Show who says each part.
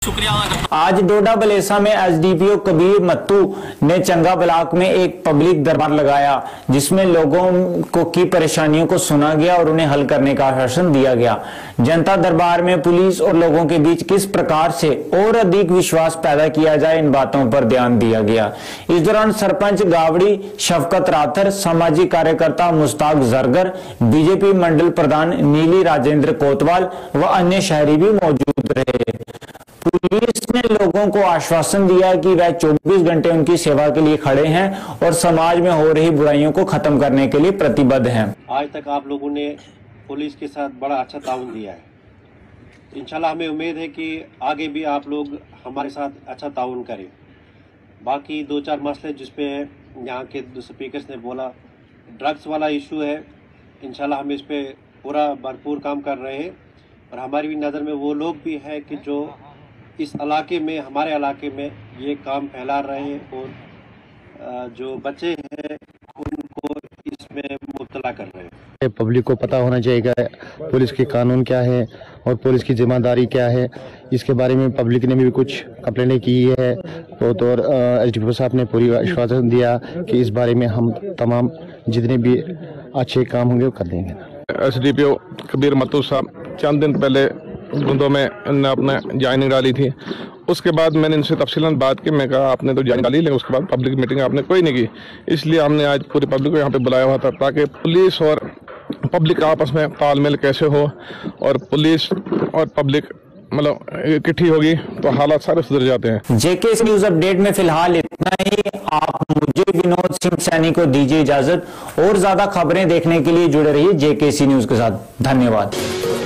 Speaker 1: शुक्रिया।
Speaker 2: आज डोडा बलेसा में एसडीपीओ कबीर मत्तू ने चंगा ब्लॉक में एक पब्लिक दरबार लगाया, जिसमें लोगों को की परेशानियों को सुना गया और उन्हें हल करने का आश्वासन दिया गया। जनता दरबार में पुलिस और लोगों के बीच किस प्रकार से और अधिक विश्वास पैदा किया जाए, इन बातों पर ध्यान दिया गया। इस दौरान सरपंच गावड़ी शफकत राथर, सामाजिक कार्यकर्ता मुश्ताक जरगर, बीजेपी मंडल प्रधान नीली राजेंद्र कोतवाल व अन्य शहरी भी मौजूद रहे। पुलिस ने लोगों को आश्वासन दिया कि वह 24 घंटे उनकी सेवा के लिए खड़े हैं और समाज में हो रही बुराइयों को खत्म करने के लिए प्रतिबद्ध हैं।
Speaker 3: आज तक आप लोगों ने पुलिस के साथ बड़ा अच्छा ताउन दिया है। इंशाल्लाह हमें उम्मीद है कि आगे भी आप लोग हमारे साथ अच्छा ताउन करें। बाकी 2-4 मसले जिसपे यहाँ के स्पीकर्स ने बोला, ड्रग्स वाला इशू है, इंशाल्लाह हम इस पे पूरा भरपूर काम कर रहे हैं। और हमारी भी नज़र में वो लोग भी हैं कि जो इस इलाके में, हमारे इलाके में ये काम फैला रहे हैं और जो बच्चे हैं उनको इसमें मुब्तला कर रहे हैं।
Speaker 4: पब्लिक को पता होना चाहिए पुलिस के कानून क्या है और पुलिस की जिम्मेदारी क्या है। इसके बारे में पब्लिक ने भी कुछ कंप्लेंटें की है तो एसडीपीओ साहब ने पूरी आश्वासन दिया कि इस बारे में हम तमाम जितने भी अच्छे काम होंगे वो कर देंगे।
Speaker 5: एसडीपीओ कबीर मत्तू साहब चंद दिन पहले गुंदों में इन्होंने अपने ज्वाइनिंग डाली थी। उसके बाद मैंने इनसे तफसीलन बात की। मैं कहा आपने तो ज्वाइनिंग डाली, लेकिन उसके बाद पब्लिक मीटिंग आपने कोई नहीं की। इसलिए हमने आज पूरी पब्लिक को यहाँ पे बुलाया हुआ था ताकि पुलिस और पब्लिक आपस में तालमेल कैसे हो और पुलिस और पब्लिक मतलब इकट्ठी होगी तो हालात सारे सुधर जाते हैं।
Speaker 2: जेके न्यूज अपडेट में फिलहाल इतना ही। आप मुझे विनोद सिंह सैनी को दीजिए इजाजत। और ज्यादा खबरें देखने के लिए जुड़े रहिए जेके न्यूज के साथ। धन्यवाद।